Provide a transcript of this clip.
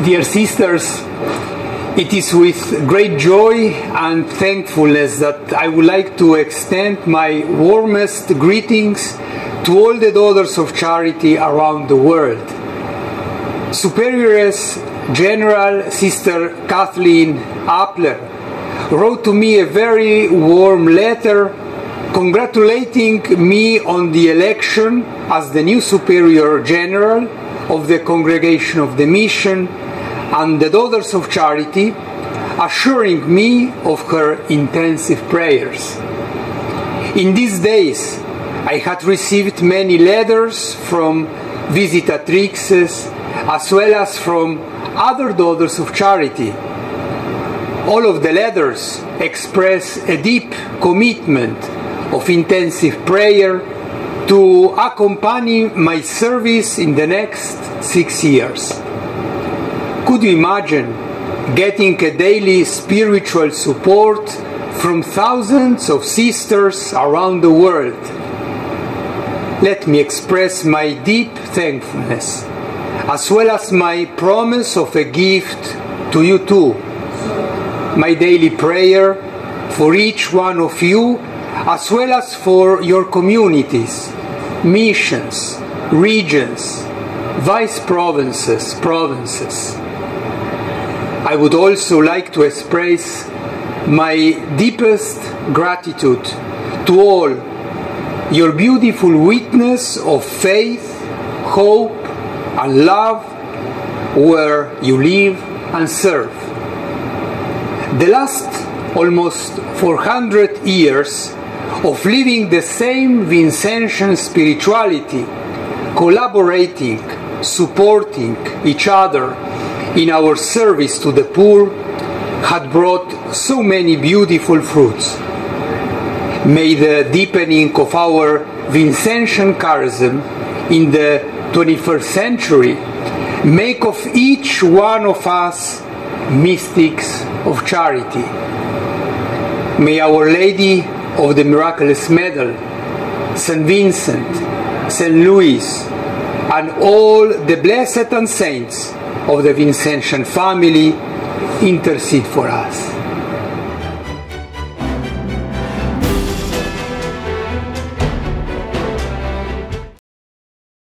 Dear sisters, it is with great joy and thankfulness that I would like to extend my warmest greetings to all the daughters of charity around the world. Superioress General Sister Kathleen Appler wrote to me a very warm letter congratulating me on the election as the new Superior General of the Congregation of the Mission and the Daughters of Charity, assuring me of her intensive prayers. In these days, I had received many letters from visitatrixes as well as from other Daughters of Charity. All of the letters express a deep commitment of intensive prayer to accompany my service in the next 6 years. Could you imagine getting a daily spiritual support from thousands of sisters around the world? Let me express my deep thankfulness, as well as my promise of a gift to you too. My daily prayer for each one of you, as well as for your communities, missions, regions, vice provinces. I would also like to express my deepest gratitude to all your beautiful witness of faith, hope, and love where you live and serve. The last almost 400 years of living the same Vincentian spirituality, collaborating, supporting each other in our service to the poor, had brought so many beautiful fruits. May the deepening of our Vincentian charism in the 21st century make of each one of us mystics of charity. May Our Lady of the Miraculous Medal, St. Vincent, St. Louis, and all the blessed and saints of the Vincentian family intercede for us.